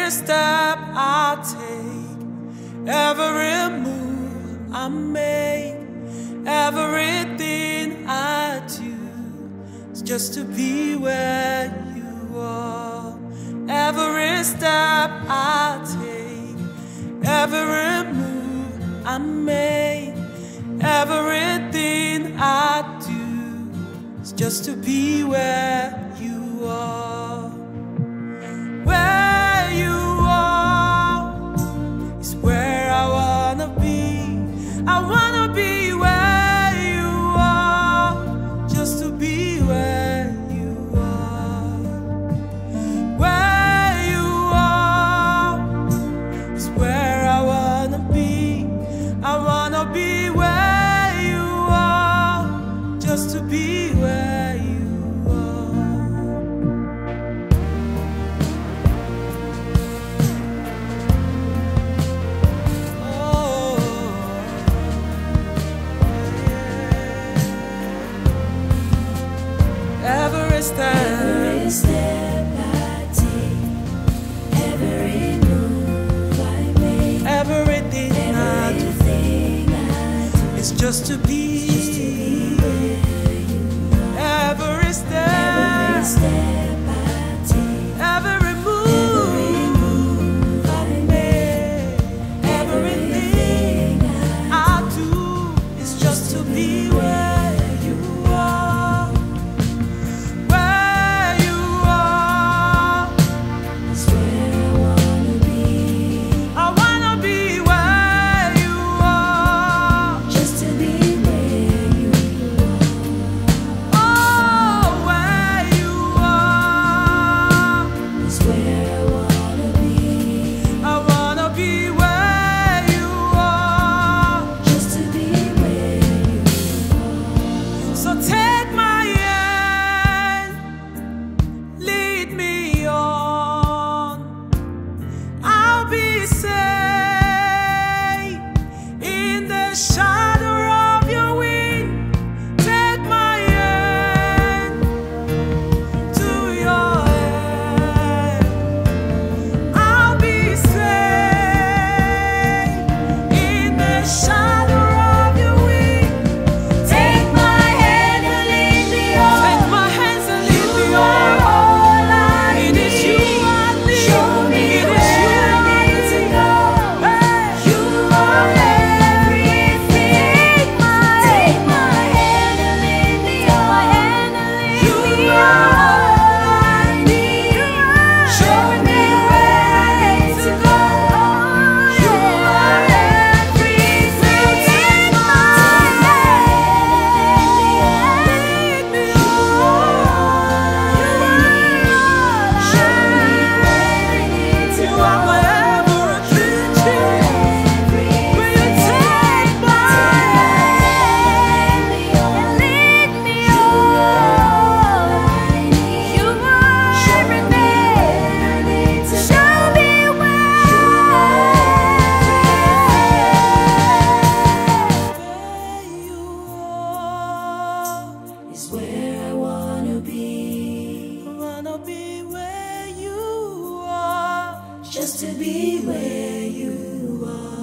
Every step I take, every move I make, everything I do is just to be where you are. Every step I take, every move I make, everything I do is just to be where you are. Where you are is where I wanna be. I wanna be where you are, just to be where you are. Where you are is where I wanna be. I wanna be where you are, just to be where you are. Oh, yeah. Every step I take, every move I make, everything I do is just to be where you are. every step Every step I take, every move I make, everything I do is just to be where you are. Where you are is where I wanna be. I wanna be where you are, Just to be where you oh, where you are is where I wanna be. I wanna be where you are, Just to be where you so take my hand, lead me on. I'll be safe in the shadow of your wing. Take my hand to your hand. I'll be safe in the shadow of your wing. take my hand and lead me on. Take my hands and lead me You are on. all I It is you need. I need. Show me It is where you I need to go. Hey. You are everything. Take my hand and lead me on. You are all I need. Show me where I need to go. You are everything. Take my hand and lead me on. Show me where I need to You go. are my everything, Jesus. Will you take my hand? Where you are, Is where I wanna be, I wanna be where you are. just to be where you are.